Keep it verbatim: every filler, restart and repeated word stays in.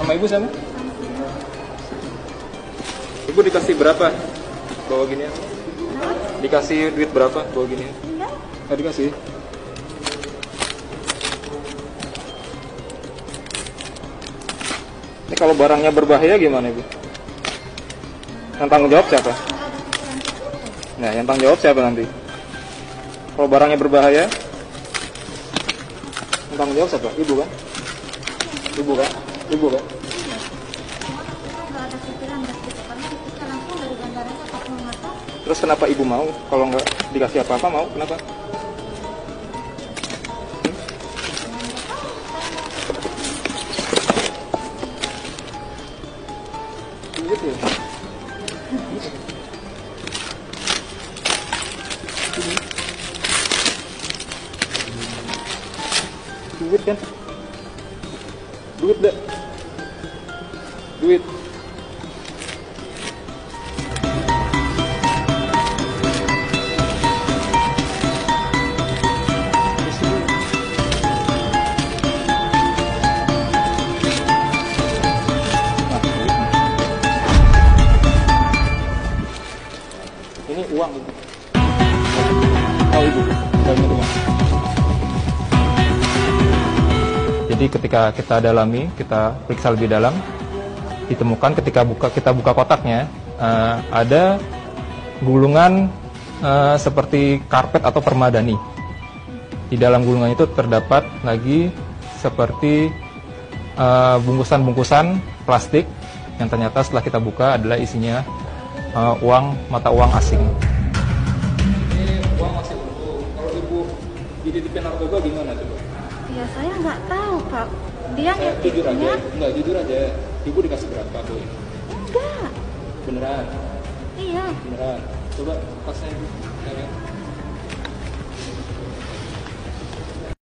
Nama ibu siapa? Ibu dikasih berapa bawa ginian? Dikasih duit berapa bawa ginian? Nggak dikasih. Ini kalau barangnya berbahaya gimana ibu? Yang tanggung jawab siapa? Nah, yang tanggung jawab siapa nanti? Kalau barangnya berbahaya, yang tanggung jawab siapa? Ibu kan? Ibu kan? Ibu kan? Terus kenapa ibu mau? Kalau nggak dikasih apa-apa mau? Kenapa? Gitu ya? Duit kan? Duit deh. Duit. Ini uang ibu. Oh ibu, ini uang. Jadi ketika kita dalami, kita periksa lebih dalam, ditemukan ketika buka kita buka kotaknya uh, ada gulungan uh, seperti karpet atau permadani. Di dalam gulungan itu terdapat lagi seperti bungkusan-bungkusan uh, plastik yang ternyata setelah kita buka adalah isinya uh, uang mata uang asing. Ini uang masih utuh. Kalau ibu dititipin narkoba gimana coba? Ya saya nggak tahu Pak. Dia Saya jujur aja, nitipnya. enggak jujur aja. Ibu dikasih berapa boy? Enggak. Beneran? Iya. Beneran. Coba tasnya ibu. Ya, kan?